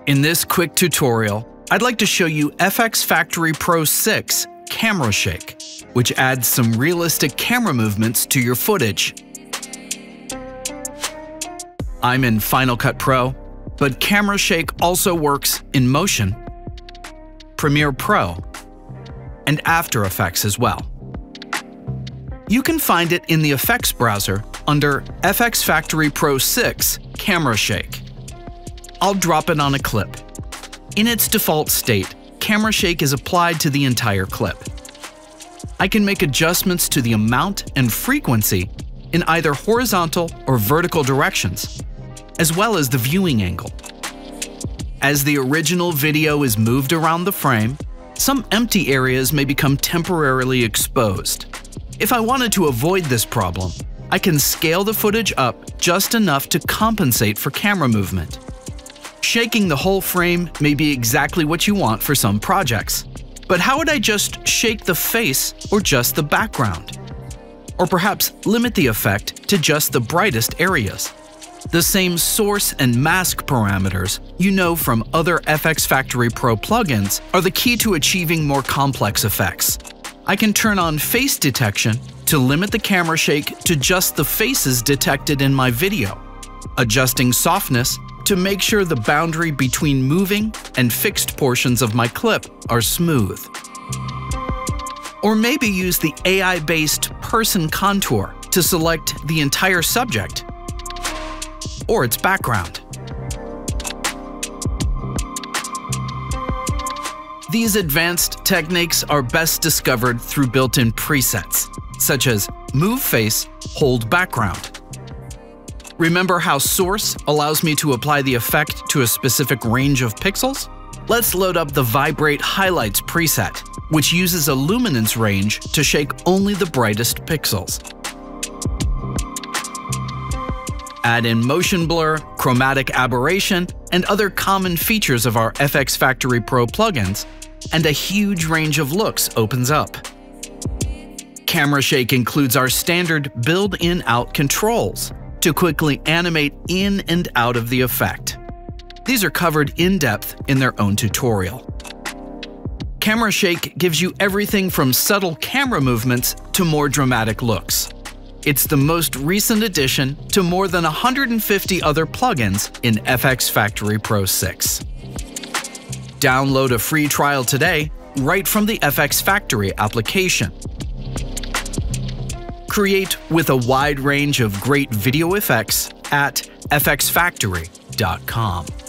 In this quick tutorial, I'd like to show you FxFactory Pro 6 Camera Shake, which adds some realistic camera movements to your footage. I'm in Final Cut Pro, but Camera Shake also works in Motion, Premiere Pro, and After Effects as well. You can find it in the Effects browser under FxFactory Pro 6 Camera Shake. I'll drop it on a clip. In its default state, Camera Shake is applied to the entire clip. I can make adjustments to the amount and frequency in either horizontal or vertical directions, as well as the viewing angle. As the original video is moved around the frame, some empty areas may become temporarily exposed. If I wanted to avoid this problem, I can scale the footage up just enough to compensate for camera movement. Shaking the whole frame may be exactly what you want for some projects. But how would I just shake the face or just the background? Or perhaps limit the effect to just the brightest areas? The same source and mask parameters you know from other FxFactory Pro plugins are the key to achieving more complex effects. I can turn on face detection to limit the camera shake to just the faces detected in my video, adjusting softness to make sure the boundary between moving and fixed portions of my clip are smooth. Or maybe use the AI-based person contour to select the entire subject or its background. These advanced techniques are best discovered through built-in presets, such as Move Face, Hold Background. Remember how Source allows me to apply the effect to a specific range of pixels? Let's load up the Vibrate Highlights preset, which uses a luminance range to shake only the brightest pixels. Add in motion blur, chromatic aberration, and other common features of our FxFactory Pro plugins, and a huge range of looks opens up. Camera Shake includes our standard build-in-out controls to quickly animate in and out of the effect. These are covered in depth in their own tutorial. Camera Shake gives you everything from subtle camera movements to more dramatic looks. It's the most recent addition to more than 150 other plugins in FxFactory Pro 6. Download a free trial today right from the FxFactory application. Create with a wide range of great video effects at FxFactory.com.